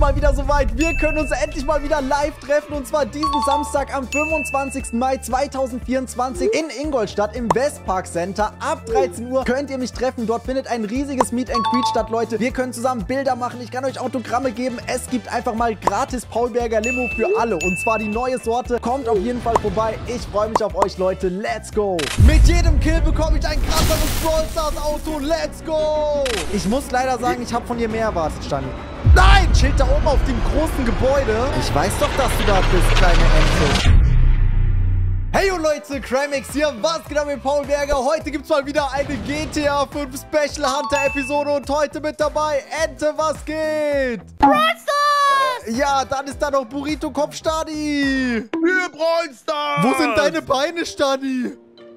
mal wieder soweit. Wir können uns endlich mal wieder live treffen. Und zwar diesen Samstag am 25. Mai 2024 in Ingolstadt im Westpark Center. Ab 13 Uhr könnt ihr mich treffen. Dort findet ein riesiges Meet and Greet statt, Leute. Wir können zusammen Bilder machen. Ich kann euch Autogramme geben. Es gibt einfach mal gratis Paulberger Limo für alle. Und zwar die neue Sorte. Kommt auf jeden Fall vorbei. Ich freue mich auf euch, Leute. Let's go. Mit jedem Kill bekomme ich ein krasseres Brawl Stars Auto. Let's go. Ich muss leider sagen, ich habe von dir mehr erwartet, Stani. Nein! Schild da oben auf dem großen Gebäude. Ich weiß doch, dass du da bist, kleine Ente. Hey Leute, Crimex hier. Was geht ab mit Paulberger? Heute gibt es mal wieder eine GTA 5 Special Hunter Episode. Und heute mit dabei Ente, was geht? Brawl Stars! Ja, dann ist da noch Burrito Kopf, Stani. Wir Brawl Stars! Wo sind deine Beine, Stani?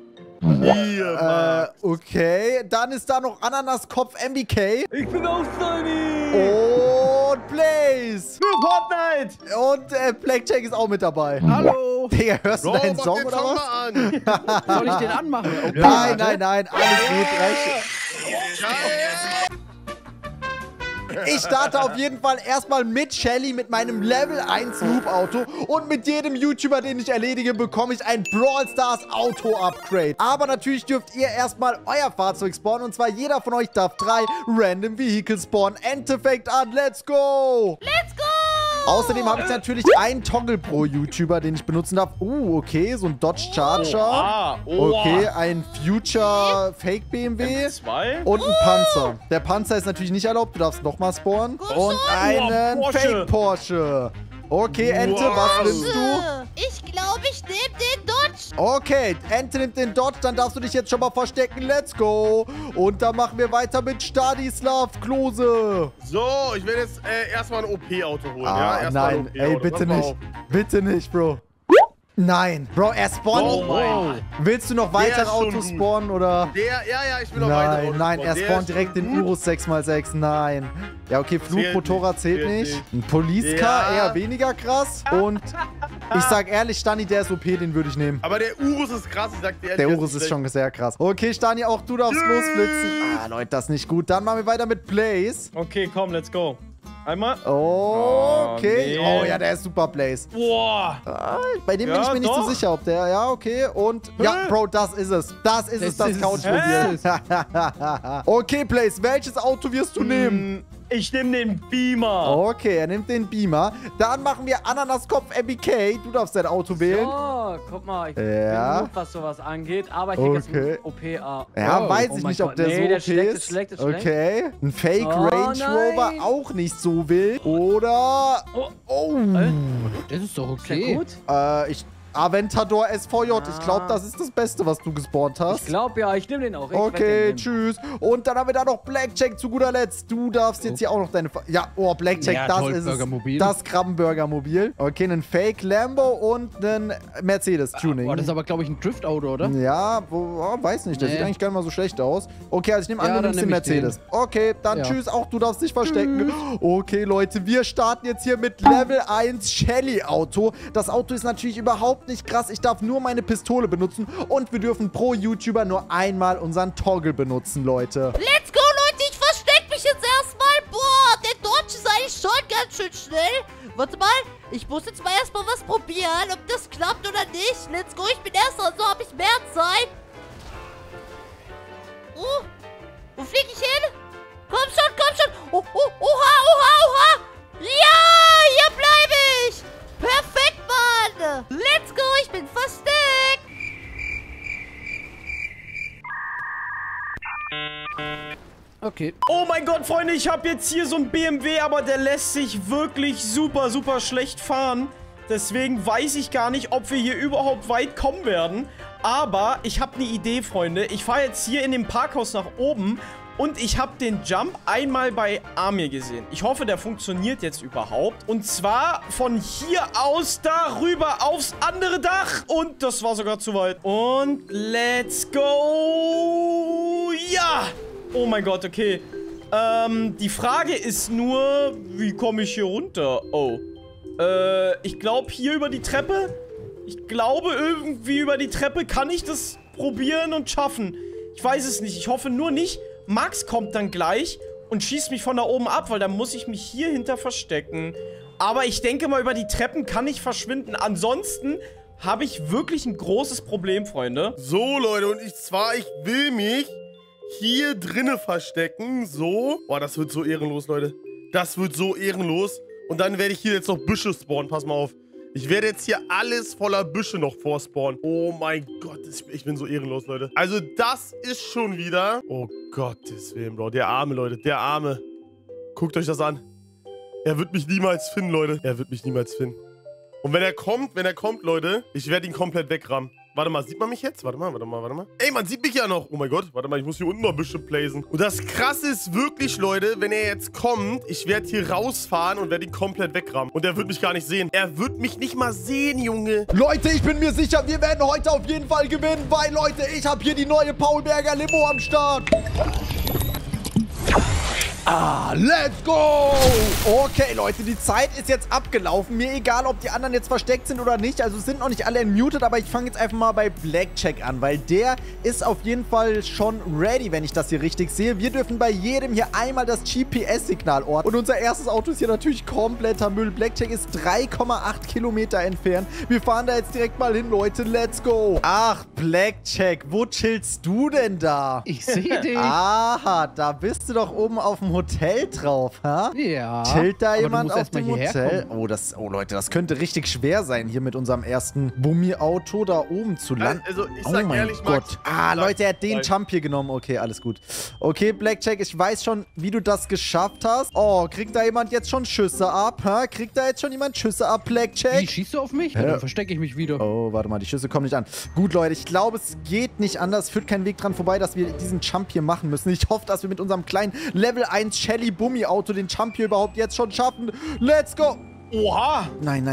Hier, Okay. Dann ist da noch Ananaskopf MBK. Ich bin auch Sunny! Und Blaze. Für Fortnite! Und Blackjack ist auch mit dabei. Hallo! Digga, hörst du deinen mach Song den oder Song was? mal an. Soll ich den anmachen? Okay, Nein, warte. nein, alles gut. Ich starte auf jeden Fall erstmal mit Shelly, mit meinem Level 1 Noob-Auto. Und mit jedem YouTuber, den ich erledige, bekomme ich ein Brawl Stars Auto-Upgrade. Aber natürlich dürft ihr erstmal euer Fahrzeug spawnen. Und zwar jeder von euch darf 3 Random Vehicles spawnen. Ente fängt an, let's go! Let's go! Außerdem habe ich natürlich einen Toggle pro YouTuber, den ich benutzen darf. Okay, so ein Dodge Charger. Okay, ein Future Fake BMW. Und ein Panzer. Der Panzer ist natürlich nicht erlaubt, du darfst nochmal spawnen. Und einen Fake Porsche. Okay, Ente, was nimmst du? Ich glaube, ich nehme den Dodge. Okay, Ente nimmt den Dodge, dann darfst du dich jetzt schon mal verstecken. Let's go. Und dann machen wir weiter mit Stanislav Klose. So, ich werde jetzt erstmal ein OP-Auto holen. Ja? Erstmal Nein, ein ey, OP-Auto. bitte Pass mal nicht. auf. Bitte nicht, Bro. Nein. Bro, er spawnt. Oh mein Gott. Willst du noch weiter Der ist schon Autos gut. spawnen, oder? Ja, ich will noch weiter Nein, Autos nein, bauen. er Der spawnt ist direkt schon den gut. Urus 6x6. Nein. Ja, okay, Flugmotorrad zählt nicht. Ein Police Car Ja. eher weniger krass. Und ich sag ehrlich, Stani, der ist OP, den würde ich nehmen. Aber der Urus ist krass, ich sag dir ehrlich. Der das Urus ist schlecht. schon sehr krass. Okay, Stani, auch du darfst losflitzen. Ah, Leute, das ist nicht gut. Dann machen wir weiter mit Blaze. Okay, komm, let's go. Einmal. Okay. Oh, nee. Oh ja, der ist super, Blaze. Boah. Ah, bei dem Ja, bin ich mir nicht so doch. sicher, ob der... Ja, okay. Und... Ja, Bro, das ist es. Das ist es, das Couchmobil. Okay, Blaze, welches Auto wirst du nehmen? Ich nehme den Beamer. Okay, er nimmt den Beamer. Dann machen wir Ananaskopf MBK. Du darfst dein Auto wählen. Oh, guck mal, ich bin Ja. gut, was sowas angeht, aber ich krieg jetzt Okay. ein OPA. Ja, weiß Oh ich mein nicht, ob Gott. der Nee, so der OP schlägt, ist. ist schlecht, ist schlecht. Okay. Ein Fake Oh, Range Rover, nein. auch nicht so wild. Oder... Oh. Das ist doch Ist der okay. gut? Aventador SVJ. Ich glaube, das ist das Beste, was du gespawnt hast. Ich glaube ja, ich nehme den auch. Ich werd Okay, den nehmen. tschüss. Und dann haben wir da noch Blackjack zu guter Letzt. Du darfst jetzt hier auch noch deine... Ja, oh, Blackjack, Ja, das toll, ist es. Burgermobil. Das Krabbenburger-Mobil. Okay, einen Fake Lambo und einen Mercedes-Tuning. Boah, das ist aber, glaube ich, ein Drift-Auto, oder? Ja, weiß nicht. Der Nee. sieht eigentlich gar nicht mal so schlecht aus. Okay, also ich nehme an, Ja, du dann nimmst den nehm ich den. Mercedes. Okay, dann Ja. tschüss. Auch du darfst dich verstecken. Okay, Leute, wir starten jetzt hier mit Level 1 Shelly-Auto. Das Auto ist natürlich überhaupt nicht krass. Ich darf nur meine Pistole benutzen und wir dürfen pro YouTuber nur einmal unseren Toggle benutzen, Leute. Let's go, Leute. Ich versteck mich jetzt erstmal. Boah, der Dodge ist eigentlich schon ganz schön schnell. Warte mal. Ich muss jetzt mal erstmal was probieren, ob das klappt oder nicht. Let's go. Ich bin erster, so habe ich mehr Zeit. Wo fliege ich hin? Komm schon, komm schon. Oh, oh, oha, oha, oha. Ja, hier bleibe ich. Perfekt, Mann. Let's go. Ich bin versteckt. Okay. Oh mein Gott, Freunde, ich habe jetzt hier so einen BMW, aber der lässt sich wirklich super, super schlecht fahren. Deswegen weiß ich gar nicht, ob wir hier überhaupt weit kommen werden. Aber ich habe eine Idee, Freunde. Ich fahre jetzt hier in dem Parkhaus nach oben und ich habe den Jump einmal bei Amir gesehen. Ich hoffe, der funktioniert jetzt überhaupt. Und zwar von hier aus darüber aufs andere Dach. Und das war sogar zu weit. Und let's go. Ja. Oh mein Gott, okay. Die Frage ist nur, wie komme ich hier runter? Oh. Ich glaube hier über die Treppe. Ich glaube irgendwie über die Treppe kann ich das probieren und schaffen. Ich weiß es nicht. Ich hoffe nur nicht. Max kommt dann gleich und schießt mich von da oben ab, weil dann muss ich mich hier hinter verstecken. Aber ich denke mal, über die Treppen kann ich verschwinden. Ansonsten habe ich wirklich ein großes Problem, Freunde. So, Leute, und ich will mich hier drinnen verstecken. So. Boah, das wird so ehrenlos, Leute. Das wird so ehrenlos. Und dann werde ich hier jetzt noch Büsche spawnen. Pass mal auf. Ich werde jetzt hier alles voller Büsche noch vorspawnen. Oh mein Gott, ich bin so ehrenlos, Leute. Also das ist schon wieder... Oh Gottes Willen, Bro. Der Arme, Leute. Der Arme. Guckt euch das an. Er wird mich niemals finden, Leute. Er wird mich niemals finden. Und wenn er kommt, Leute, ich werde ihn komplett wegrammen. Warte mal, sieht man mich jetzt? Warte mal. Ey, man sieht mich ja noch. Oh mein Gott, warte mal, ich muss hier unten noch ein bisschen placen. Und das Krasse ist wirklich, Leute, wenn er jetzt kommt, ich werde hier rausfahren und werde ihn komplett wegrammen. Und er wird mich gar nicht sehen. Er wird mich nicht mal sehen, Junge. Leute, ich bin mir sicher, wir werden heute auf jeden Fall gewinnen, weil, Leute, ich habe hier die neue Paulberger Limo am Start. Let's go! Okay, Leute, die Zeit ist jetzt abgelaufen. Mir egal, ob die anderen jetzt versteckt sind oder nicht. Also es sind noch nicht alle muted, aber ich fange jetzt einfach mal bei Blackjack an, weil der ist auf jeden Fall schon ready, wenn ich das hier richtig sehe. Wir dürfen bei jedem hier einmal das GPS-Signal orten. Und unser erstes Auto ist hier natürlich kompletter Müll. Blackjack ist 3,8 Kilometer entfernt. Wir fahren da jetzt direkt mal hin, Leute. Let's go! Ach, Blackjack, wo chillst du denn da? Ich sehe dich. Aha, da bist du doch oben auf dem Hotel drauf, ha? Ja. Chillt da aber jemand auf dem Hotel? Kommen. Oh, Leute, das könnte richtig schwer sein, hier mit unserem ersten Bummi-Auto da oben zu landen. Also, ich sag ehrlich, Max. Leute, er hat den Jump hier genommen. Okay, alles gut. Okay, Blackjack, ich weiß schon, wie du das geschafft hast. Oh, kriegt da jemand jetzt schon Schüsse ab, ha? Kriegt da jetzt schon jemand Schüsse ab, Blackjack? Wie, schießt du auf mich? Ja, dann verstecke ich mich wieder. Oh, warte mal, die Schüsse kommen nicht an. Gut, Leute, ich glaube, es geht nicht anders. Es führt kein Weg dran vorbei, dass wir diesen Jump hier machen müssen. Ich hoffe, dass wir mit unserem kleinen Level 1 Shelly Bummi Auto den Jump hier überhaupt jetzt schon schaffen. Let's go! Oha! Nein.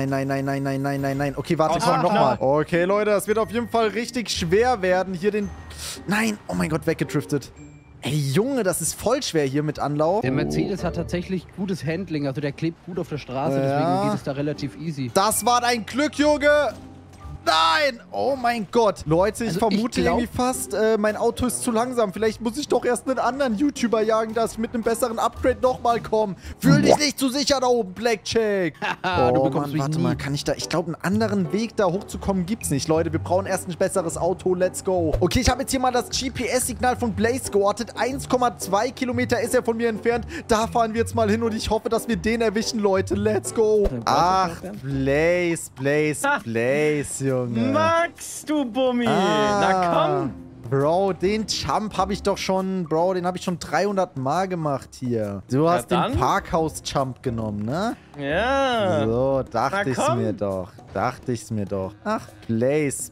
Okay, warte, komm, nochmal. Okay, Leute, das wird auf jeden Fall richtig schwer werden, hier den... Nein, oh mein Gott, weggedriftet. Ey, Junge, das ist voll schwer hier mit Anlauf. Der Mercedes hat tatsächlich gutes Handling, also der klebt gut auf der Straße, deswegen geht es da relativ easy. Das war dein Glück, Junge! Nein! Oh mein Gott. Leute, ich vermute irgendwie fast, mein Auto ist zu langsam. Vielleicht muss ich doch erst einen anderen YouTuber jagen, dass ich mit einem besseren Upgrade nochmal komme. Fühl dich nicht zu sicher da oben, Blackjack. Du bekommst mich warte mal, kann ich da... Ich glaube, einen anderen Weg da hochzukommen gibt's nicht. Leute, wir brauchen erst ein besseres Auto. Let's go. Okay, ich habe jetzt hier mal das GPS-Signal von Blaze geortet. 1,2 Kilometer ist er von mir entfernt. Da fahren wir jetzt mal hin und ich hoffe, dass wir den erwischen, Leute. Let's go. Ach, Blaze, Junge. Max, du Bummi. Na komm. Bro, den Jump habe ich doch schon... Bro, den habe ich schon 300 Mal gemacht hier. Du hast den Parkhaus-Jump genommen, ne? Ja. So, dachte ich's mir doch. Ach, Blaze.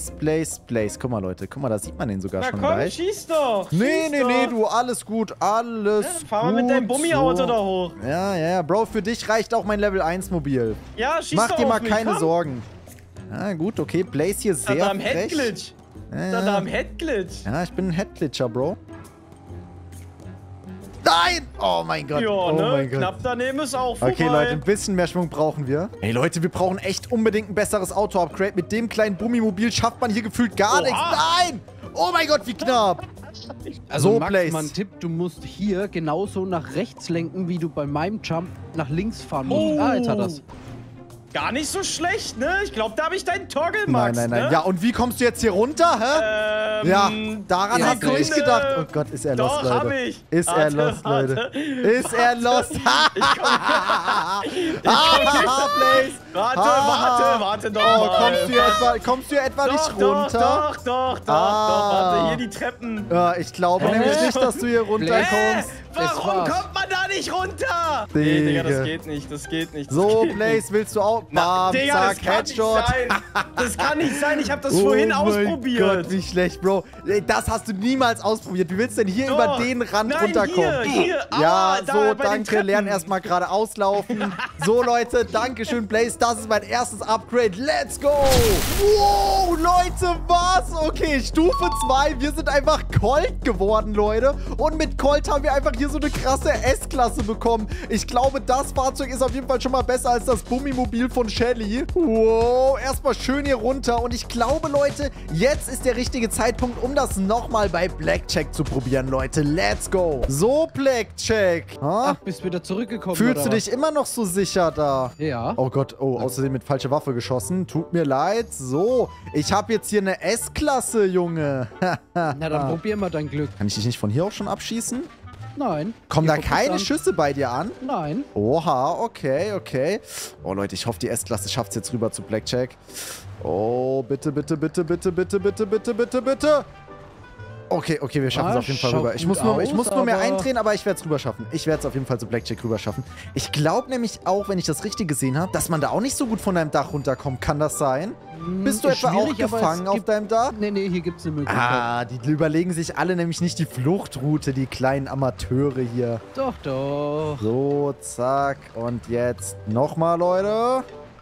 Guck mal, Leute. Guck mal, da sieht man den sogar schon gleich. Schieß doch. Nee, du, alles gut. Fahr mal mit deinem Bummi-Auto da hoch. Ja. Bro, für dich reicht auch mein Level 1 Mobil. Ja, schieß doch. Mach dir mal keine Sorgen. Ja, gut, okay. Blaze hier sehr frech. Headglitch. Da am Headglitch. Ja, ich bin ein Headglitcher, Bro. Nein! Oh mein Gott. Ja, ne? Knapp daneben ist auch vorbei. Okay, Leute, ein bisschen mehr Schwung brauchen wir. Ey, Leute, wir brauchen echt unbedingt ein besseres Auto-Upgrade. Mit dem kleinen Bummi-Mobil schafft man hier gefühlt gar nichts. Nein! Oh mein Gott, wie knapp. Also, so, Max, Blaze. mal ein Tipp, du musst hier genauso nach rechts lenken, wie du bei meinem Jump nach links fahren musst. Ah, jetzt hat er's. Gar nicht so schlecht, ne? Ich glaube, da habe ich deinen Toggle, Max. Nein. Ne? Ja, und wie kommst du jetzt hier runter, hä? Ja, daran hast du nicht gedacht. Oh Gott, ist er lost, Leute. Doch, hab ich. Ist er lost, Leute. Ist er lost? Blaze. Warte doch mal. Kommst du etwa nicht runter? Doch. Warte, hier die Treppen. Ja, ich glaube nämlich nicht, dass du hier runterkommst. Warum kommt man da nicht runter? Nee, Digga, das geht nicht. So, Blaze, willst du auch? Bam, zack, Headshot. Das kann nicht sein, ich habe das vorhin ausprobiert. Oh mein Gott, wie schlecht, Bro. Das hast du niemals ausprobiert. Wie willst du denn hier über den Rand runterkommen? Hier. Ja, so, danke. Lernen erstmal gerade auslaufen. So, Leute, danke schön, Blaze. Das ist mein erstes Upgrade. Let's go. Wow, Leute, was? Okay, Stufe 2. Wir sind einfach Colt geworden, Leute. Und mit Colt haben wir einfach hier so eine krasse S-Klasse S-Klasse bekommen. Ich glaube, das Fahrzeug ist auf jeden Fall schon mal besser als das Bummimobil von Shelly. Wow, erstmal schön hier runter. Und ich glaube, Leute, jetzt ist der richtige Zeitpunkt, um das nochmal bei Blackjack zu probieren, Leute. Let's go. So, Blackjack. Ach, bist wieder zurückgekommen, Fühlst oder du dich immer noch so sicher da? Ja. Oh Gott, oh, außerdem mit falscher Waffe geschossen. Tut mir leid. So, ich habe jetzt hier eine S-Klasse, Junge. Na, dann probier mal dein Glück. Kann ich dich nicht von hier auch schon abschießen? Nein. Kommen da Hier, guck keine an. Schüsse bei dir an? Nein. Oha, okay, okay. Oh, Leute, ich hoffe, die S-Klasse schafft es jetzt rüber zu Blackjack. Oh, bitte, bitte, bitte, bitte, bitte, bitte, bitte, bitte, bitte. Okay, okay, wir schaffen es auf jeden Fall schaut rüber. Ich gut muss nur mehr aber- eindrehen, aber ich werde es rüber schaffen. Ich werde es auf jeden Fall zu Blackjack rüber schaffen. Ich glaube nämlich auch, wenn ich das richtig gesehen habe, dass man da auch nicht so gut von deinem Dach runterkommt. Kann das sein? Bist du ist etwa auch schwierig, aber es gefangen auf gibt- deinem Dach? Nee, nee, hier gibt's eine Möglichkeit. Ah, die überlegen sich alle nämlich nicht die Fluchtroute, die kleinen Amateure hier. Doch, doch. So, zack. Und jetzt nochmal, Leute.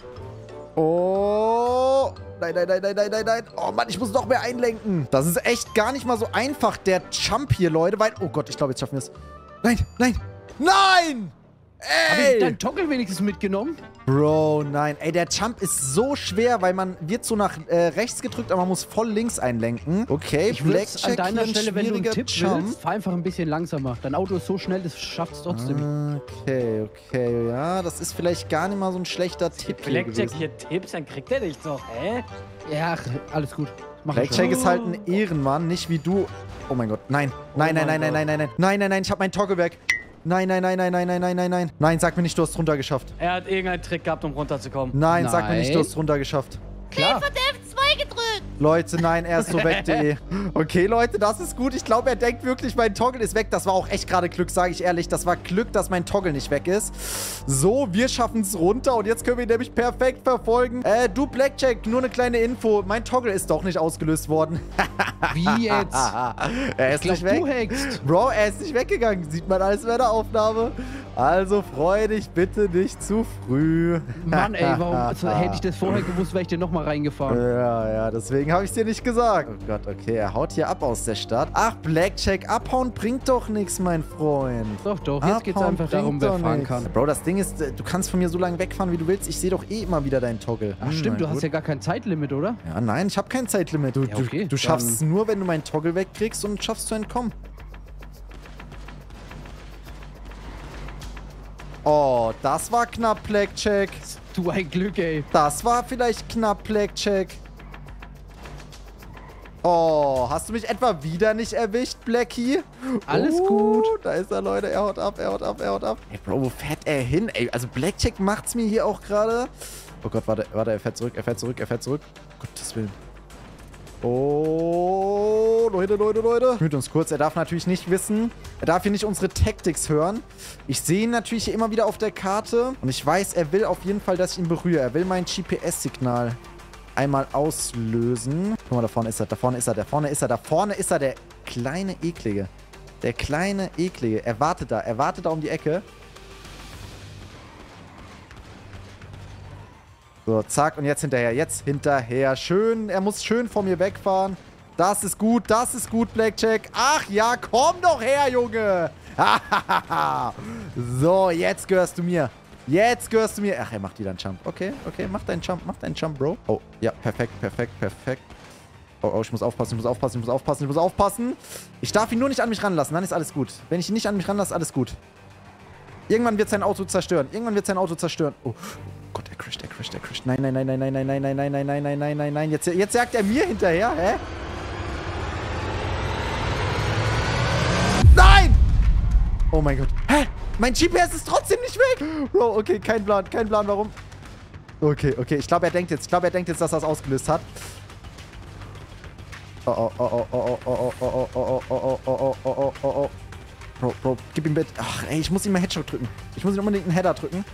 Oh. Nein, nein, nein, nein, nein, nein, nein. Oh Mann, ich muss noch mehr einlenken. Das ist echt gar nicht mal so einfach, der Jump hier, Leute. Weil, oh Gott, ich glaube, jetzt schaffen wir es. Nein, nein, nein! Hab ich Ey! deinen Toggle wenigstens mitgenommen? Bro, nein. Ey, der Jump ist so schwer, weil man wird so nach rechts gedrückt, aber man muss voll links einlenken. Okay, Ich würde an Blackjack deiner hier ein Stelle, wenn du einen schwieriger Tipp Jump. willst, fahr einfach ein bisschen langsamer. Dein Auto ist so schnell, das schafft es trotzdem. Okay, okay, ja, das ist vielleicht gar nicht mal so ein schlechter Tipp hier Blackjack gewesen. hier Tipps, dann kriegt er dich doch, hä? Ja, ach, alles gut. Mach ich Blackjack schon. ist halt ein Ehrenmann, nicht wie du. Oh mein Gott, nein. Nein, nein, nein, nein, nein, nein, nein. Nein, nein, nein, ich hab meinen Toggle weg. Nein, nein, nein, nein, nein, nein, nein, nein, nein. Nein, sag mir nicht, du hast drunter geschafft. Er hat irgendeinen Trick gehabt, um runterzukommen. Nein, sag mir nicht, du Nein. hast drunter geschafft. Klar. Von der F2 gedrückt. Leute, nein, er ist so weg.de. Okay, Leute, das ist gut. Ich glaube, er denkt wirklich, mein Toggle ist weg. Das war auch echt gerade Glück, sage ich ehrlich. Das war Glück, dass mein Toggle nicht weg ist. So, wir schaffen es runter und jetzt können wir ihn nämlich perfekt verfolgen. Du, Blackjack, nur eine kleine Info. Mein Toggle ist doch nicht ausgelöst worden. Wie jetzt? Er Ich ist glaub, nicht weg. du hackst. Bro, er ist nicht weggegangen. Sieht man alles bei der Aufnahme. Also freu dich bitte nicht zu früh. Mann, ey, warum also, hätte ich das vorher gewusst, wäre ich dir nochmal reingefahren. Ja, ja, deswegen habe ich es dir nicht gesagt. Oh Gott, okay, er haut hier ab aus der Stadt. Ach, Blackjack, abhauen bringt doch nichts, mein Freund. Doch, doch, jetzt geht's Abhauen einfach darum, bringt wer doch fahren nix. kann. Bro, das Ding ist, du kannst von mir so lange wegfahren, wie du willst. Ich sehe doch eh immer wieder deinen Toggle. Ach stimmt, du hast ja gar kein Zeitlimit, oder? Ja, nein, ich habe kein Zeitlimit. Ja, okay, du schaffst es dann- nur, wenn du meinen Toggle wegkriegst und schaffst zu entkommen. Oh, das war knapp, Blackjack. Du ein Glück, ey. Das war vielleicht knapp, Blackjack. Oh, hast du mich etwa wieder nicht erwischt, Blackie? Alles gut. Da ist er, Leute. Er haut ab, er haut ab, er haut ab. Ey, Bro, wo fährt er hin? Ey, also Blackjack macht's mir hier auch gerade. Oh Gott, warte, er fährt zurück, er fährt zurück, er fährt zurück. Gottes Willen. Oh, Leute. Hört uns kurz, er darf natürlich nicht wissen. Er darf hier nicht unsere Tactics hören. Ich sehe ihn natürlich hier immer wieder auf der Karte. Und ich weiß, er will auf jeden Fall, dass ich ihn berühre. Er will mein GPS-Signal einmal auslösen. Guck mal, da vorne ist er, da vorne ist er, da vorne ist er, da vorne ist er, der kleine Eklige. Der kleine Eklige. Er wartet da um die Ecke. So, zack, und jetzt hinterher. Schön, er muss schön vor mir wegfahren. Das ist gut, Blackjack. Ach ja, komm doch her, Junge. So, jetzt gehörst du mir. Ach, er macht wieder einen Jump. Okay, mach deinen Jump, Bro. Oh, ja, perfekt. Oh, ich muss aufpassen. Ich darf ihn nur nicht an mich ranlassen, dann ist alles gut. Wenn ich ihn nicht an mich ranlasse, alles gut. Irgendwann wird sein Auto zerstören. Oh Gott, er crasht. Nein. Jetzt jagt er mir hinterher, hä? Nein! Oh mein Gott. Hä? Mein GPS ist trotzdem nicht weg. Bro, okay, kein Plan, warum. Okay. Ich glaube, er denkt jetzt, dass er es ausgelöst hat. Oh. Bro, gib ihm bitte. Ach, ey, ich muss ihm mal Headshot drücken. Ich muss ihm unbedingt einen Header drücken.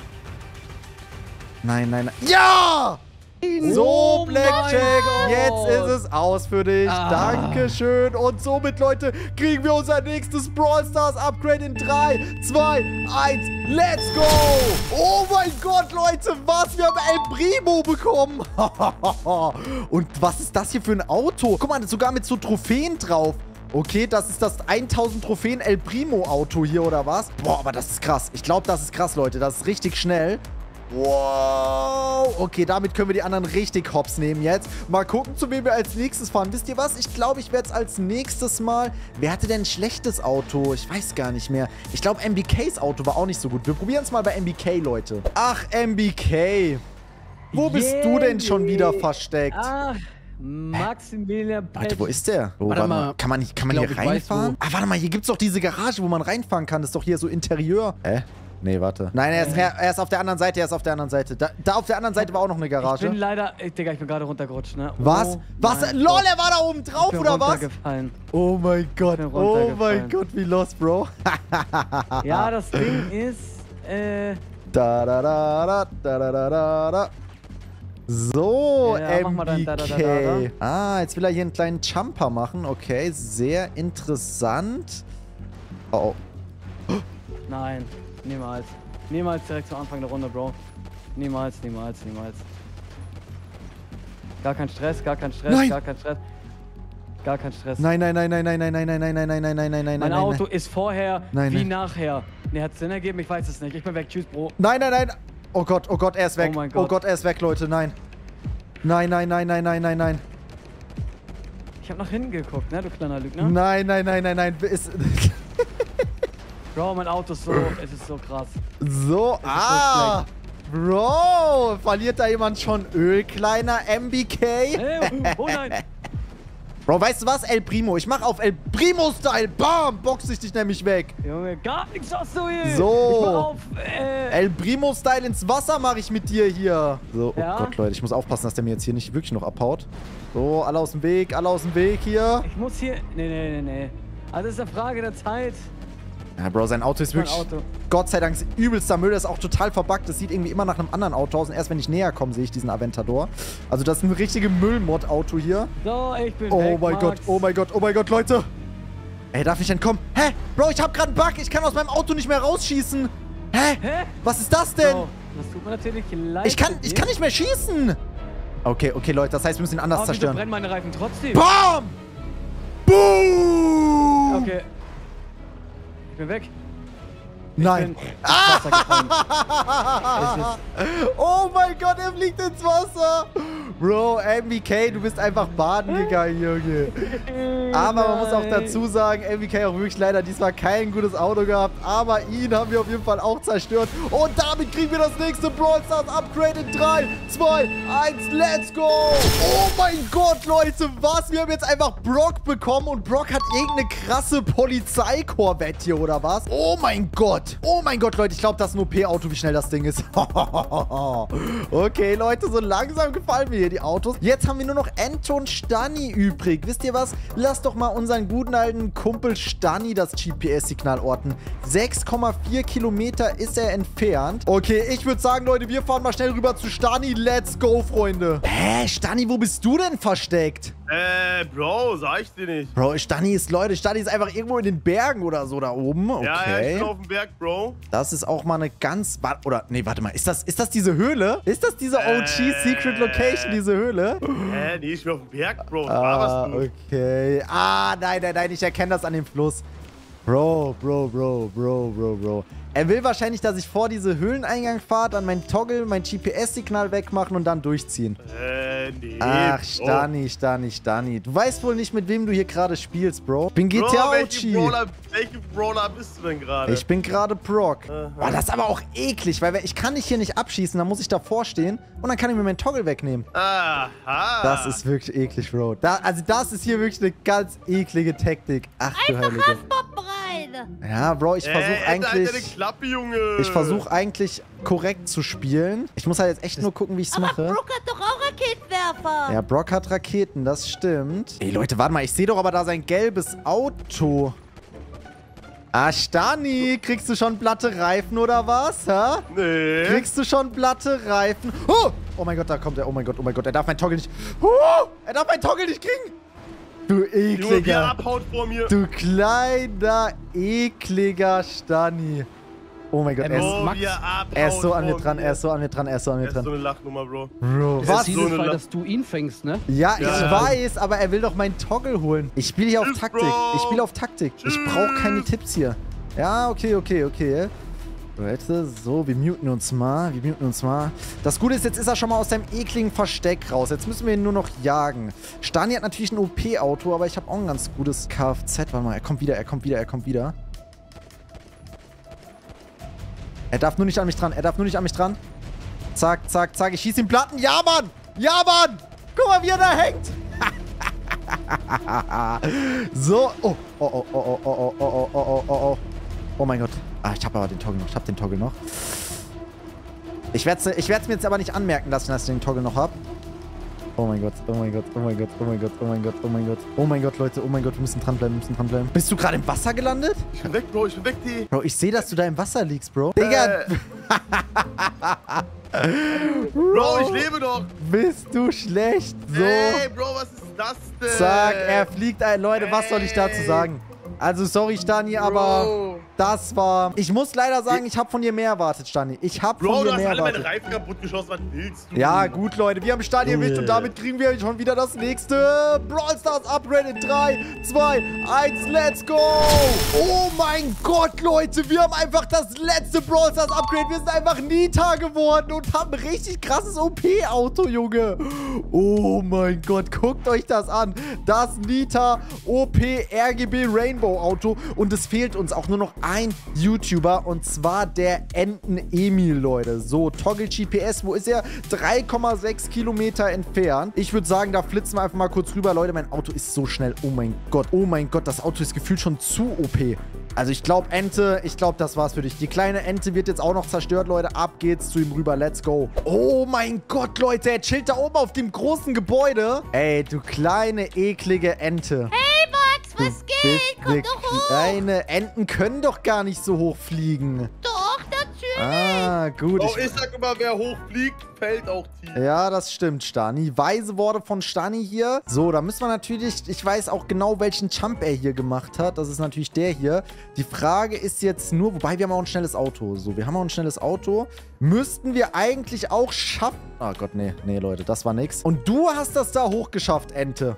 Nein. Ja! So, Blackjack, jetzt ist es aus für dich. Dankeschön. Und somit, Leute, kriegen wir unser nächstes Brawl Stars Upgrade in 3, 2, 1. Let's go! Oh mein Gott, Leute, was? Wir haben El Primo bekommen. Und was ist das hier für ein Auto? Guck mal, sogar mit so Trophäen drauf. Okay, das ist das 1000 Trophäen El Primo Auto hier, oder was? Boah, aber das ist krass. Ich glaube, das ist krass, Leute. Das ist richtig schnell. Wow. Okay, damit können wir die anderen richtig hops nehmen jetzt. Mal gucken, zu wem wir als nächstes fahren. Wisst ihr was? Ich glaube, ich werde es als nächstes mal... Wer hatte denn ein schlechtes Auto? Ich weiß gar nicht mehr. Ich glaube, MBKs Auto war auch nicht so gut. Wir probieren es mal bei MBK, Leute. Ach, MBK. Wo bist du denn schon wieder versteckt? Ach, Maximilian Pech. Warte, wo ist der? Oh, Warte mal. Kann man hier reinfahren? Ah, warte mal, hier gibt es doch diese Garage, wo man reinfahren kann. Das ist doch hier so Interieur. Nee, warte. Nein, er ist auf der anderen Seite, Da auf der anderen Seite war auch noch eine Garage. Ich bin leider... Digga, ich bin gerade runtergerutscht, ne? Was? Was? LOL, er war da oben drauf, oder was? Oh mein Gott. Oh mein Gott, wie lost, Bro. Ja, das Ding ist... So, ja, mach mal dein MBK. Ah, jetzt will er hier einen kleinen Jumper machen. Okay, sehr interessant. Oh. Nein, niemals. Niemals direkt zu Anfang der Runde, Bro. Niemals. Gar kein Stress, gar kein Stress, Nein. gar kein Stress. Gar kein Stress. Nein. Mein Auto ist vorher Nein, wie nein. nachher. Ne, hat es Sinn ergeben? Ich weiß es nicht. Ich bin weg. Tschüss, Bro. Nein. Oh Gott, er ist weg. Oh mein Gott. Oh Gott, er ist weg, Leute. Nein. Nein. Ich hab nach hinten geguckt, ne, du kleiner Lügner. Nein. Bro, mein Auto ist so, es ist so krass. So, Bro, verliert da jemand schon Öl, kleiner MBK? Oh nein. Bro, weißt du was, El Primo? Ich mach auf El Primo-Style. Bam, box ich dich nämlich weg. Junge, gar nichts hast du hier. So. Ich mach auf, El Primo-Style ins Wasser mache ich mit dir hier. So, oh Ja? Gott, Leute, ich muss aufpassen, dass der mir jetzt hier nicht wirklich noch abhaut. So, alle aus dem Weg hier. Ich muss hier, nee. Also das ist eine Frage der Zeit. Ja, Bro, sein Auto ist Mein wirklich, Auto. Gott sei Dank, übelster Müll. Das ist auch total verbuggt. Das sieht irgendwie immer nach einem anderen Auto aus. Und erst wenn ich näher komme, sehe ich diesen Aventador. Also das ist ein richtige Müllmod-Auto hier. So, ich bin Oh weg, mein Gott, Max. oh mein Gott, Leute. Ey, darf ich entkommen? Hä? Bro, ich hab gerade einen Bug. Ich kann aus meinem Auto nicht mehr rausschießen. Hä? Was ist das denn? So, das tut mir natürlich leid. Ich kann nicht mehr schießen. Okay, Leute, das heißt, wir müssen ihn anders Aber wieso zerstören. brennen meine Reifen trotzdem? Bam! Boom! Okay. Ich bin weg. Nein. Bin ins Wasser gefallen. Oh mein Gott, er fliegt ins Wasser. Bro, MBK, du bist einfach baden gegangen, Junge. Aber man muss auch dazu sagen, MBK auch wirklich leider diesmal kein gutes Auto gehabt. Aber ihn haben wir auf jeden Fall auch zerstört. Und damit kriegen wir das nächste Brawl Stars Upgrade in 3, 2, 1, let's go. Oh mein Gott, Leute, was? Wir haben jetzt einfach Brock bekommen und Brock hat irgendeine krasse Polizeikorvette hier, oder was? Oh mein Gott, Leute, ich glaube, das ist ein OP-Auto, wie schnell das Ding ist. Okay, Leute, so langsam gefallen mir hier die Autos. Jetzt haben wir nur noch Anton Stani übrig. Wisst ihr was? Lasst doch mal unseren guten alten Kumpel Stani das GPS-Signal orten. 6,4 Kilometer ist er entfernt. Okay, ich würde sagen, Leute, wir fahren mal schnell rüber zu Stani. Let's go, Freunde. Hä, Stani, wo bist du denn versteckt? Bro, sag ich dir nicht. Bro, Stani ist einfach irgendwo in den Bergen oder so da oben. Okay. Ja, ich bin auf dem Berg, Bro. Das ist auch mal eine ganz... Nee, warte mal. Ist das diese Höhle? Ist das diese OG Secret Location, diese Höhle? Nee, ich bin auf dem Berg, Bro. Was du? Okay. Nein. Ich erkenne das an dem Fluss. Bro. Er will wahrscheinlich, dass ich vor diese Höhleneingang fahre, dann mein Toggle, mein GPS-Signal wegmachen und dann durchziehen. Nee. Ach, Bro. Stani. Du weißt wohl nicht, mit wem du hier gerade spielst, Bro. Ich bin Bro, welche GTA-OG. welche Brawler bist du denn gerade? Ich bin gerade Brock. Boah, das ist aber auch eklig, weil ich kann dich hier nicht abschießen, dann muss ich davor stehen und dann kann ich mir meinen Toggle wegnehmen. Aha. Das ist wirklich eklig, Bro. Das ist hier wirklich eine ganz eklige Taktik. Ach du Heilige. Hassbomben rein. Ja, Bro, ich versuche eigentlich... Deine Klappe, Junge. Ich versuche eigentlich korrekt zu spielen. Ich muss halt jetzt echt nur gucken, wie ich es mache. Brock hat doch auch Raketenwerfer. Ja, Brock hat Raketen, das stimmt. Ey, Leute, warte mal. Ich sehe doch aber da sein gelbes Auto. Ah, Stani, kriegst du schon platte Reifen oder was? Hä? Nee. Kriegst du schon platte Reifen? Oh mein Gott, da kommt er. Oh mein Gott. Er darf mein Toggle nicht... Er darf mein Toggle nicht kriegen. Du Junge, wie er ekliger. abhaut vor mir. Du kleiner, ekliger Stani. Oh mein Gott, er ist so an mir dran, er ist so an mir dran, er ist so an mir Er ist so dran. eine Lachnummer, Bro. Bro, Was? was? Ziel ist, dass du ihn fängst, ne? Ja, ich Ja. weiß, aber er will doch meinen Toggle holen. Ich spiele hier auf Tschüss, Taktik. Bro. Ich spiele auf Taktik. Ich brauche keine Tipps hier. Ja, okay. Leute, so, wir muten uns mal. Das Gute ist, jetzt ist er schon mal aus seinem ekligen Versteck raus. Jetzt müssen wir ihn nur noch jagen. Stani hat natürlich ein OP-Auto, aber ich habe auch ein ganz gutes Kfz. Warte mal, er kommt wieder. Er darf nur nicht an mich dran. Zack. Ich schieße ihn Platten. Ja, Mann! Guck mal, wie er da hängt. So. Oh mein Gott. Ah, ich habe aber den Toggle noch. Ich werde es mir jetzt aber nicht anmerken, dass ich den Toggle noch habe. Oh mein Gott, Leute. Wir müssen dranbleiben. Bist du gerade im Wasser gelandet? Ich bin weg, Bro. Die. Bro, ich sehe, dass du da im Wasser liegst, Bro. Digga, Bro, ich lebe doch. bist du schlecht? So. Ey, Bro, was ist das denn? Zack, er fliegt ein. Leute, was soll ich dazu sagen? Also, sorry, Stani, aber das war... Ich muss leider sagen, ich habe von dir mehr erwartet, Stani. Bro, du hast alle meine Reifen kaputt geschossen. Was willst du? Ja, gut, Leute. Wir haben Stani erwischt und damit kriegen wir schon wieder das nächste Brawl Stars Upgrade in 3, 2, 1, let's go! Oh mein Gott, Leute. Wir haben einfach das letzte Brawl Stars Upgrade. Wir sind einfach Nita geworden und haben ein richtig krasses OP-Auto, Junge. Oh mein Gott, guckt euch das an. Das Nita OP RGB Rainbow Auto. Und es fehlt uns auch nur noch ein YouTuber und zwar der Enten-Emil, Leute. So, Toggle GPS, wo ist er? 3,6 Kilometer entfernt. Ich würde sagen, da flitzen wir einfach mal kurz rüber. Leute, mein Auto ist so schnell. Oh mein Gott, das Auto ist gefühlt schon zu OP. Also ich glaube, Ente, das war's für dich. Die kleine Ente wird jetzt auch noch zerstört, Leute. Ab geht's zu ihm rüber, let's go. Oh mein Gott, Leute, er chillt da oben auf dem großen Gebäude. Ey, du kleine, eklige Ente. Hey, Max, was geht? Komm doch hoch. Kleine Enten können doch gar nicht so hoch fliegen. Doch, natürlich. Ah, gut. Bro, ich sag immer, wer hochfliegt, fällt auch tief. Ja, das stimmt, Stani. Weise Worte von Stani hier. So, da müssen wir natürlich... Ich weiß auch genau, welchen Jump er hier gemacht hat. Das ist natürlich der hier. Die Frage ist jetzt nur... Wobei, wir haben auch ein schnelles Auto. So, wir haben auch ein schnelles Auto. Müssten wir eigentlich auch schaffen... Oh Gott, nee, Leute, das war nix. Und du hast das da hochgeschafft, Ente.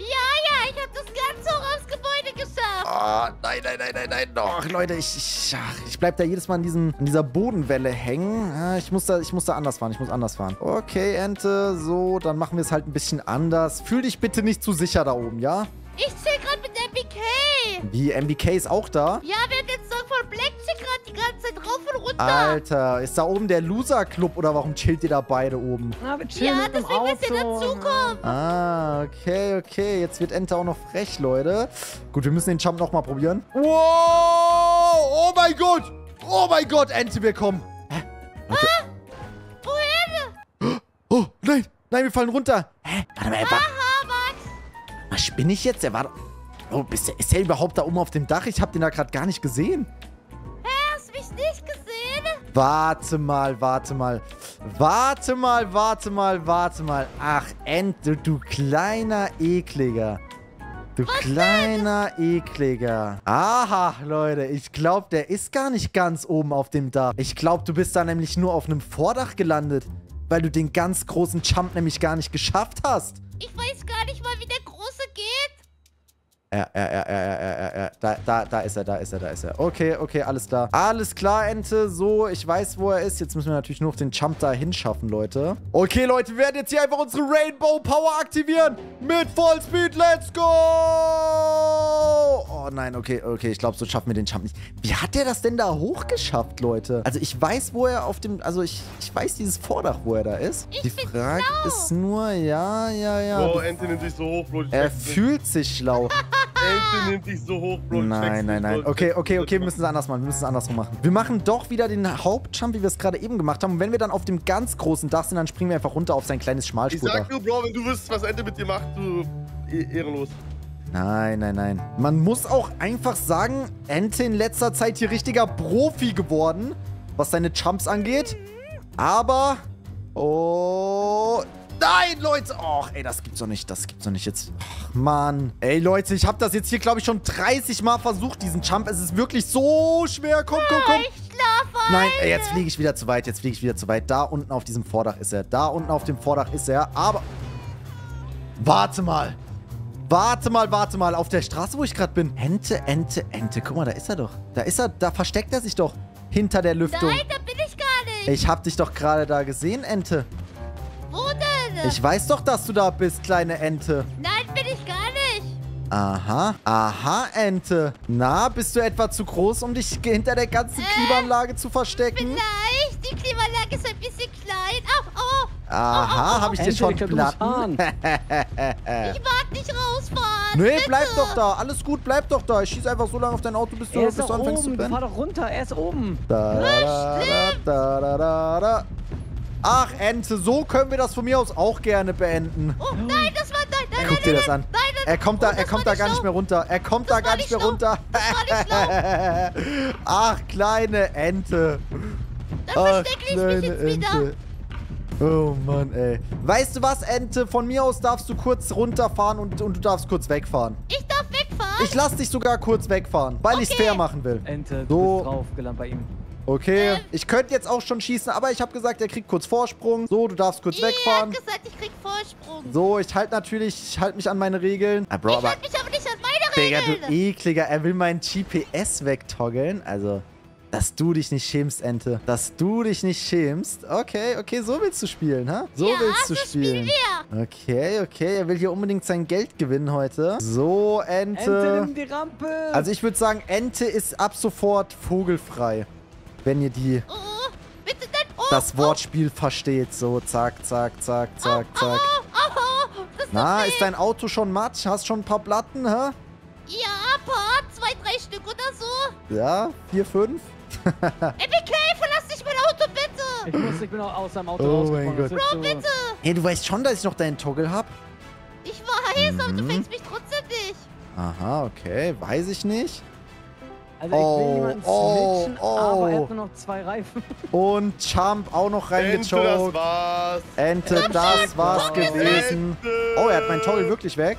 Ja, ich hab das ganz hoch aufs Gebäude geschafft. Oh, nein. Doch, Leute, ich bleib da jedes Mal an dieser Bodenwelle hängen. Ja, ich muss da anders fahren. Okay, Ente, so, dann machen wir es halt ein bisschen anders. Fühl dich bitte nicht zu sicher da oben, ja? Ich chill gerade mit MBK. Wie, MBK ist auch da? Ja, wir haben den Song von Blackchick gerade die ganze Zeit rauf und runter. Alter, ist da oben der Loser-Club oder warum chillt ihr da beide oben? Na, wir chillen Ja, mit dem deswegen müsst ihr Auto. dazukommen. Ah, okay. Jetzt wird Ente auch noch frech, Leute. Gut, wir müssen den Jump nochmal probieren. Wow! Oh mein Gott, Ente, wir kommen. Hä? Warte. Wohin? Oh, nein, wir fallen runter. Hä? Warte mal, Aha, Max. was spinne ich jetzt? Der war... Oh, ist der überhaupt da oben auf dem Dach? Ich habe den da gerade gar nicht gesehen. Hast du mich nicht gesehen? Warte mal. Ach, Ente, du kleiner Ekliger. Aha, Leute, ich glaube, der ist gar nicht ganz oben auf dem Dach. Ich glaube, du bist da nämlich nur auf einem Vordach gelandet, weil du den ganz großen Jump nämlich gar nicht geschafft hast. Ich weiß gar nicht mal, wie der Große geht. Ja. Da ist er. Okay, alles klar. Alles klar, Ente. So, ich weiß, wo er ist. Jetzt müssen wir natürlich nur noch den Jump da hinschaffen, Leute. Okay, Leute, wir werden jetzt hier einfach unsere Rainbow Power aktivieren. Mit Vollspeed, let's go! Oh nein, okay. Ich glaube, so schaffen wir den Jump nicht. Wie hat der das denn da hochgeschafft, Leute? Also, ich weiß, wo er auf dem... Also, ich weiß dieses Vordach, wo er da ist. Die Frage ist nur... Ja. Bro, Ente nimmt dich so hoch, Bro. Er fühlt sich schlau. Ente nimmt dich so hoch, Bro. Nein. Okay, wir müssen es anders machen. Wir machen doch wieder den Hauptjump, wie wir es gerade eben gemacht haben. Und wenn wir dann auf dem ganz großen Dach sind, dann springen wir einfach runter auf sein kleines Ich Schmalspurdach. sag nur, Bro, wenn du wüsstest, was Ente mit dir macht, du ehrenlos. Nein. Man muss auch einfach sagen, Ente in letzter Zeit hier richtiger Profi geworden, was seine Jumps angeht. Aber... Oh... Nein, Leute! Och, ey, das gibt's doch nicht jetzt. Ach, Mann. Ey, Leute, ich habe das jetzt hier, glaube ich, schon 30 Mal versucht, diesen Jump. Es ist wirklich so schwer. Komm. Ich schlafe Nein, jetzt fliege ich wieder zu weit. Da unten auf diesem Vordach ist er. Aber... Warte mal. Auf der Straße, wo ich gerade bin. Ente. Guck mal, da ist er doch. Da versteckt er sich doch. Hinter der Lüftung. Nein, da bin ich gar nicht. Ich hab dich doch gerade da gesehen, Ente. Wo denn? Ich weiß doch, dass du da bist, kleine Ente. Nein, bin ich gar nicht. Aha, Ente. Na, bist du etwa zu groß, um dich hinter der ganzen Klimaanlage zu verstecken? Vielleicht. Die Klimaanlage ist ein bisschen klein. Oh. Aha, hab ich dir Ente, schon ich glaub, du musst Platten? Ich mag nicht rausfahren. Nee, bitte. bleib doch da. Alles gut, bleib doch da. Ich schieß einfach so lange auf dein Auto, bis du Er ist doch anfängst zu oben. brennen. Fahr doch runter. Er ist oben. Da. Ach, Ente, so können wir das von mir aus auch gerne beenden. Oh, nein, das war... Nein, Guck dir das an. Nein, Er kommt da gar nicht mehr runter. Das war nicht schlau. Ach, kleine Ente. Dann verstecke ich mich jetzt wieder. Oh Mann, ey. Weißt du was, Ente? Von mir aus darfst du kurz runterfahren und du darfst kurz wegfahren. Ich darf wegfahren? Ich lass dich sogar kurz wegfahren, weil ich's fair machen will. Ente, So. du bist drauf gelandet bei ihm. Okay, ich könnte jetzt auch schon schießen, aber ich habe gesagt, er kriegt kurz Vorsprung. So, du darfst kurz Ihr wegfahren. habt gesagt, ich krieg Vorsprung. So, ich halte mich an meine Regeln. Ah, Bro, Ich aber... halte mich aber nicht an meine Digga, Regeln. du ekliger. Er will meinen GPS wegtoggeln. Also, dass du dich nicht schämst, Ente. Dass du dich nicht schämst. Okay, so willst du spielen, ha? So willst du spielen. Okay. Er will hier unbedingt sein Geld gewinnen heute. So, Ente, nimm die Rampe. Also, ich würde sagen, Ente ist ab sofort vogelfrei. Wenn ihr Oh, bitte dann. Oh, das Wortspiel versteht. So, zack. das Na, weh. ist dein Auto schon matsch? Hast schon ein paar Platten, hä? Ja, ein paar. 2, 3 Stück oder so. Ja, 4, 5. MBK, verlass dich mein Auto, bitte. Ich bin auch aus seinem Auto Oh rausgekommen. mein Gott. Das ist so- Bitte. Hey, du weißt schon, dass ich noch deinen Toggle hab? Ich weiß, aber du fängst mich trotzdem nicht. Aha, okay. Weiß ich nicht. Also ich will jemanden snitchen, oh. aber er hat nur noch 2 Reifen. Und Chump auch noch Ente, das reingechoked. war's. Ente, das war's gewesen. Ente. Oh, er hat meinen Toggle wirklich weg.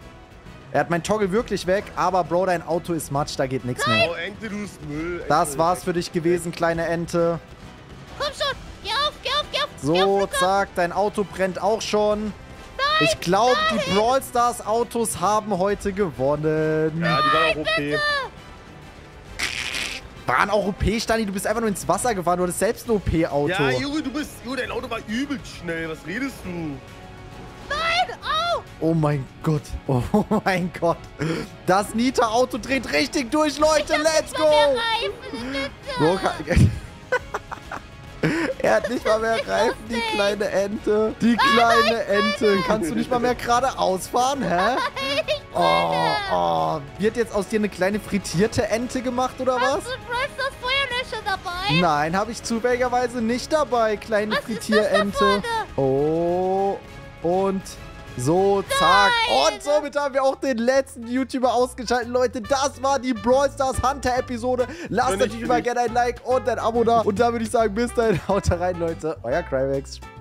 Aber Bro, dein Auto ist matsch, da geht nichts mehr. Oh, Ente, du bist Müll. Ente, Das war's für dich gewesen, kleine Ente. Komm schon. Geh auf. So, zack, dein Auto brennt auch schon. Ich glaube, die Brawl Stars Autos haben heute gewonnen. Ja, die waren auch OP. Waren auch OP, Stani, du bist einfach nur ins Wasser gefahren. Du hattest selbst ein OP-Auto. Ja, Junge, dein Auto war übel schnell. Was redest du? Nein, au. Oh mein Gott. Das Nita-Auto dreht richtig durch, Leute. Let's go. Reifen, bitte. Bro, er hat nicht mal mehr Reifen, die kleine Ente. Die kleine Ente. Kannst du nicht mal mehr geradeaus fahren, hä? Oh. Wird jetzt aus dir eine kleine frittierte Ente gemacht, oder was? Hast du Brawl Stars Feuerlöscher dabei? Nein, habe ich zufälligerweise nicht dabei, kleine Was ist das Frittierente. da Oh, und so, zack. Und somit haben wir auch den letzten YouTuber ausgeschaltet, Leute. Das war die Brawl Stars Hunter Episode. Lasst natürlich immer gerne ein Like und ein Abo da. Und dann würde ich sagen, bis dahin, haut rein, Leute. Euer Crymax.